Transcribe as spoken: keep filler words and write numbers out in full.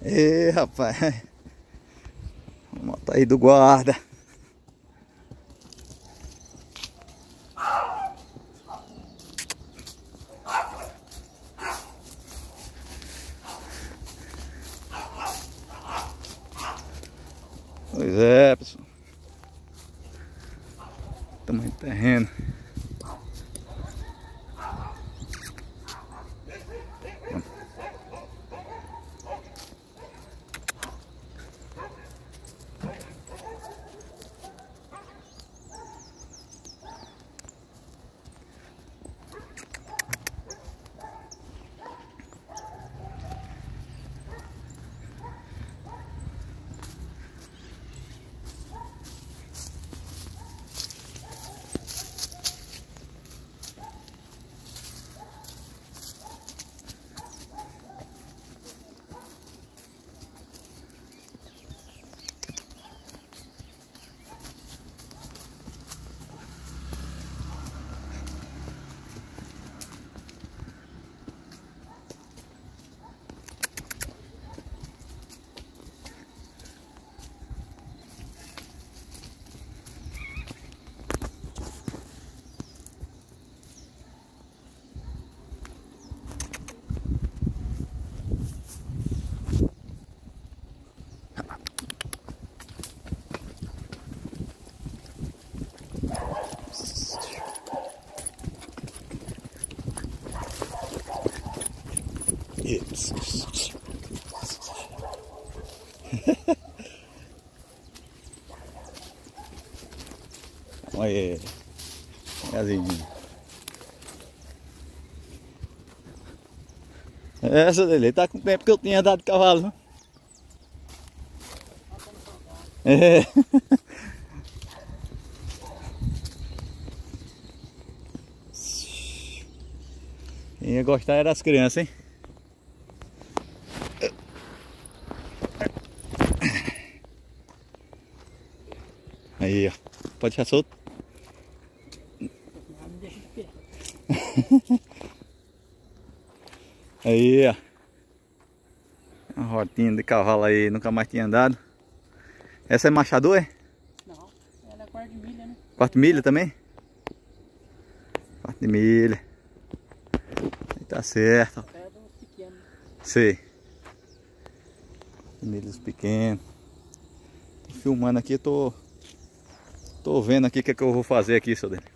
Ê, rapaz. Vamos botar aí do guarda. Pois é, pessoal. Tamanho do terreno. Olha aí, casinha. Essa dele tá com o tempo que eu tinha dado cavalo, né? É. Quem ia gostar era as crianças, hein? Aí, ó. Pode deixar solto. Não me deixa de pé. Aí, ó. Uma rotinha de cavalo aí, nunca mais tinha andado. Essa é machador, é? Não, ela é quarto de milha, né? Quarto milha também? Quarto de milha. Aí tá certo. É dos pequenos. Sei. Milhas pequenos. Tô filmando aqui, tô... Tô vendo aqui o que é que eu vou fazer aqui, seu dele.